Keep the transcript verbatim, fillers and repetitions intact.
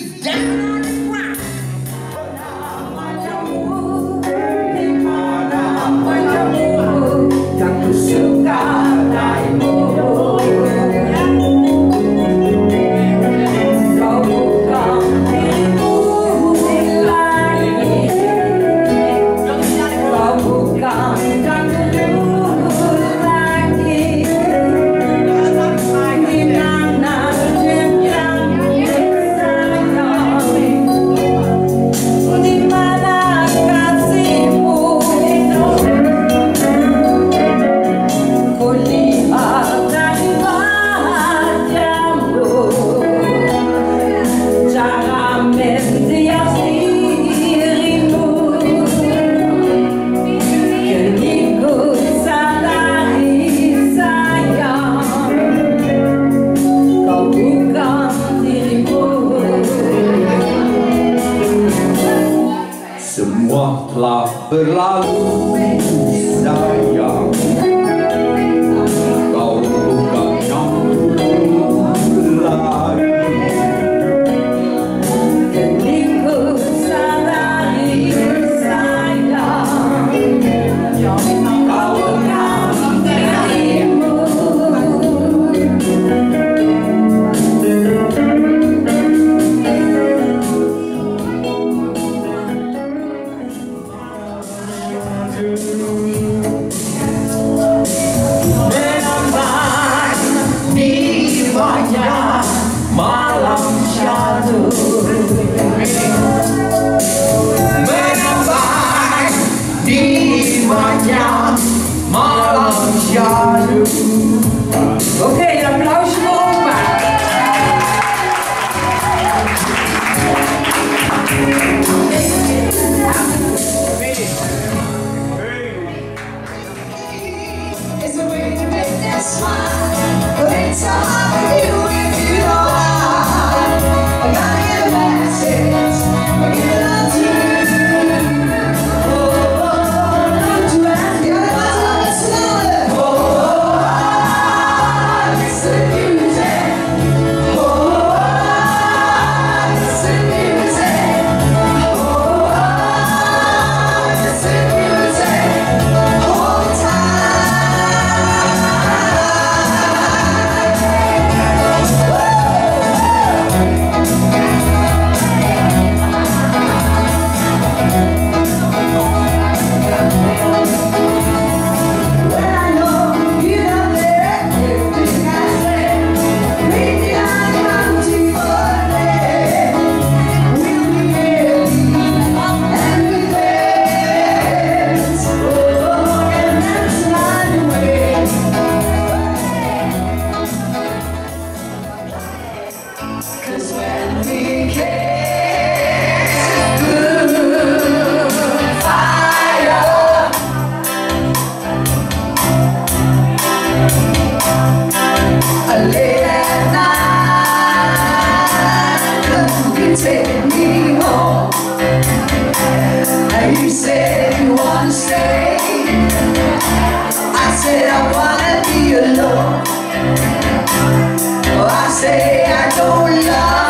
Semua telah berlalu sayang, kau bukan yang dulu lagi. Ketika sadari sayang, kau bukan dirimu. Menambah di wajah malam syadu, menambah di wajah malam syadu. Oké, een applaus voor opa. It's a way to make that smile, but it's hard for you if you know how. I gotta get a message, I give it all to you. Oh, oh, oh, not to ask, you gotta love it slowly. Oh, oh, oh, it's the music. Oh, oh, oh, it's the music. Oh, oh, oh, it's the music. All the time. Cause when we kiss blue fire, late at night, you take me home, and you said you wanna stay. I said I wanna be alone. Oh, I say I don't love